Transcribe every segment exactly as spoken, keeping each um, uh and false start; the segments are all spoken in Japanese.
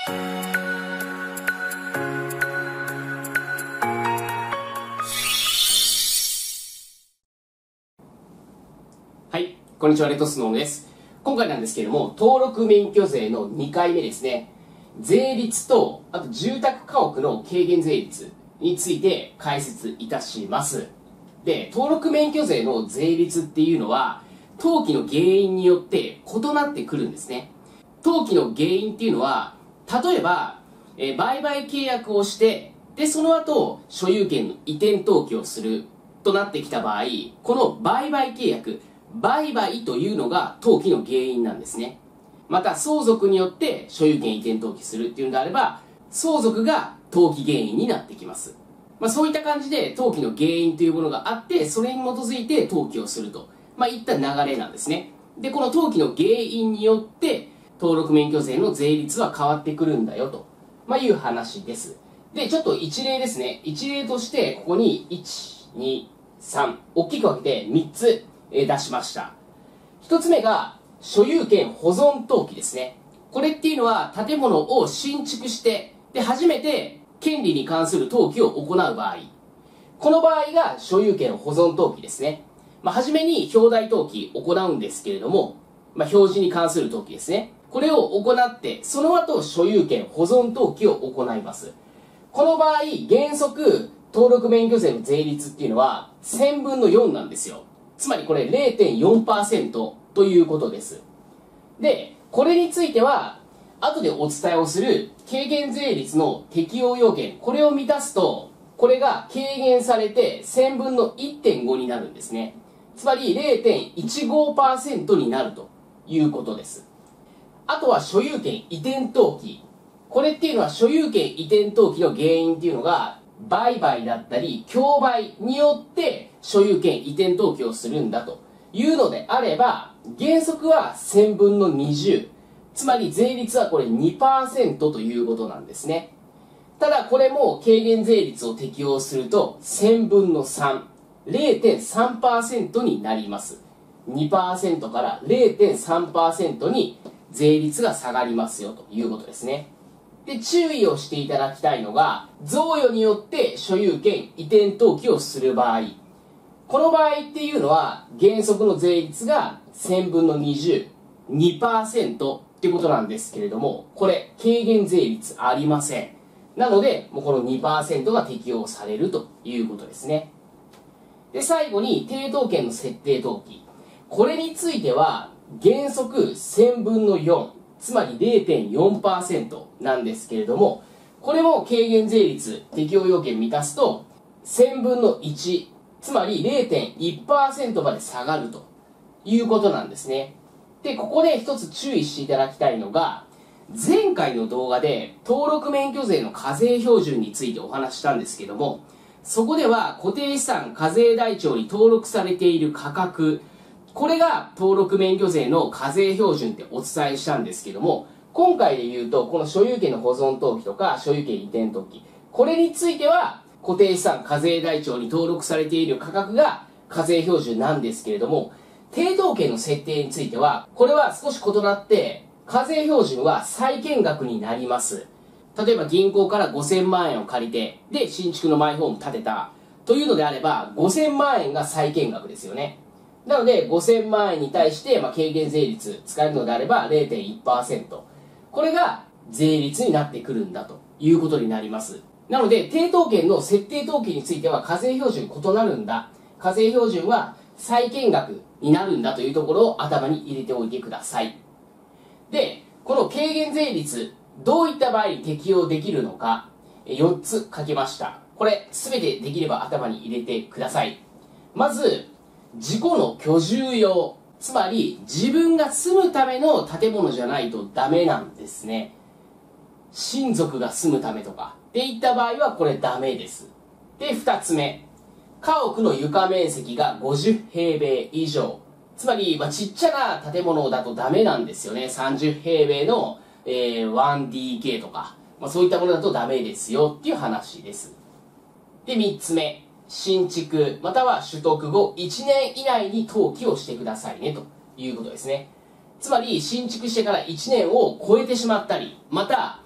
はい、こんにちは、レッドスノーです。今回なんですけれども、登録免許税のにかいめですね。税率と、あと住宅家屋の軽減税率について解説いたします。で、登録免許税の税率っていうのは、登記の原因によって異なってくるんですね。登記の原因っていうのは、例えば、えー、売買契約をして、で、その後、所有権の移転登記をするとなってきた場合、この売買契約、売買というのが登記の原因なんですね。また相続によって所有権移転登記するっていうのであれば、相続が登記原因になってきます。まあ、そういった感じで登記の原因というものがあって、それに基づいて登記をすると、まあ、いった流れなんですね。で、この登記の原因によって登録免許税の税率は変わってくるんだよと、まあ、いう話です。で、ちょっと一例ですね。一例としてここにいち、に、さん、大きく分けてみっつ出しました。一つ目が所有権保存登記ですね。これっていうのは建物を新築してで初めて権利に関する登記を行う場合、この場合が所有権保存登記ですね。まあ、初めに表題登記を行うんですけれども、まあ、表示に関する登記ですね。これを行ってその後所有権保存登記を行います。この場合原則登録免許税の税率っていうのはせんぶんのよんなんですよ。つまりこれ れいてんよんパーセント ということです。で、これについては後でお伝えをする軽減税率の適用要件、これを満たすとこれが軽減されてせんぶんのいってんごになるんですね。つまり れいてんいちごパーセント になるということです。あとは所有権移転登記、これっていうのは所有権移転登記の原因っていうのが売買だったり競売によって所有権移転登記をするんだというのであれば、原則はせんぶんのにじゅう、つまり税率はこれ にパーセント ということなんですね。ただこれも軽減税率を適用するとせんぶんのさん、れいてんさんパーセント になります。にパーセント から れいてんさんパーセント に税率が下がりますよということですね。で、注意をしていただきたいのが、贈与によって所有権移転登記をする場合、この場合っていうのは原則の税率がせんぶんのにじゅう、にパーセント っていうことなんですけれども、これ軽減税率ありません。なのでもうこの にパーセント が適用されるということですね。で、最後に抵当権の設定登記、これについては原則せんぶんのよん、つまり れいてんよんパーセント なんですけれども、これも軽減税率適用要件満たすとせんぶんのいち、つまり れいてんいちパーセント まで下がるということなんですね。で、ここで一つ注意していただきたいのが、前回の動画で登録免許税の課税標準についてお話ししたんですけども、そこでは固定資産課税台帳に登録されている価格、これが登録免許税の課税標準ってお伝えしたんですけども、今回で言うとこの所有権の保存登記とか所有権移転登記、これについては固定資産課税台帳に登録されている価格が課税標準なんですけれども、抵当権の設定についてはこれは少し異なって課税標準は債権額になります。例えば銀行からごせんまんえんを借りてで新築のマイホーム建てたというのであればごせんまんえんが債権額ですよね。なのでごせんまんえんに対して、まあ、軽減税率使えるのであれば れいてんいちパーセント、 これが税率になってくるんだということになります。なので抵当権の設定登記については課税標準異なるんだ、課税標準は債権額になるんだというところを頭に入れておいてください。で、この軽減税率どういった場合に適用できるのかよっつ書きました。これ全てできれば頭に入れてください。まず自己の居住用、つまり自分が住むための建物じゃないとダメなんですね。親族が住むためとかっていった場合はこれダメです。で、ふたつめ、家屋の床面積がごじゅうへいべい以上、つまり、まあ、ちっちゃな建物だとダメなんですよね。さんじゅうへいべいの、えー、ワンディーケー とか、まあ、そういったものだとダメですよっていう話です。で、みっつめ、新築または取得後いちねん以内に登記をしてくださいねということですね。つまり新築してからいちねんを超えてしまったり、また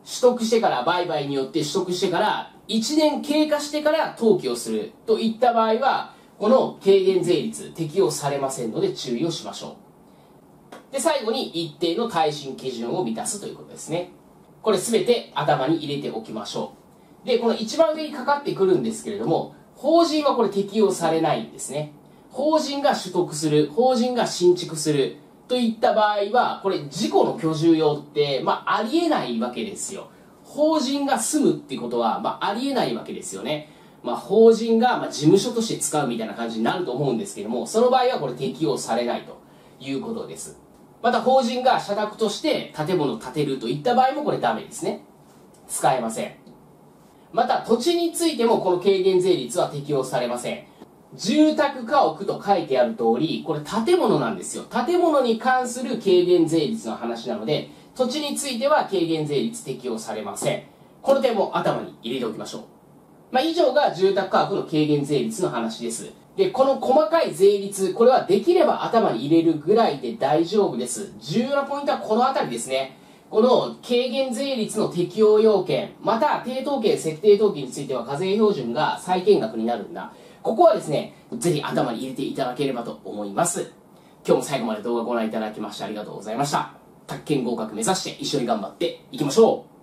得してから、売買によって取得してから、いちねん経過してから登記をするといった場合は、この軽減税率適用されませんので注意をしましょう。で、最後に一定の耐震基準を満たすということですね。これすべて頭に入れておきましょう。で、この一番上にかかってくるんですけれども、法人はこれ適用されないんですね。法人が取得する、法人が新築するといった場合は、これ自己の居住用って、まあ、ありえないわけですよ。法人が住むってことは、まあ、ありえないわけですよね。まあ、法人が、まあ、事務所として使うみたいな感じになると思うんですけども、その場合はこれ適用されないということです。また、法人が社宅として建物を建てるといった場合もこれダメですね。使えません。また、土地についてもこの軽減税率は適用されません。住宅家屋と書いてある通り、これ建物なんですよ。建物に関する軽減税率の話なので、土地については軽減税率適用されません。この点も頭に入れておきましょう。まあ、以上が住宅価格の軽減税率の話です。で、この細かい税率、これはできれば頭に入れるぐらいで大丈夫です。重要なポイントはこのあたりですね。この軽減税率の適用要件、また抵当権、設定登記については課税標準が債権額になるんだ。ここはですね、ぜひ頭に入れていただければと思います。今日も最後まで動画をご覧いただきましてありがとうございました。宅建合格目指して一緒に頑張っていきましょう。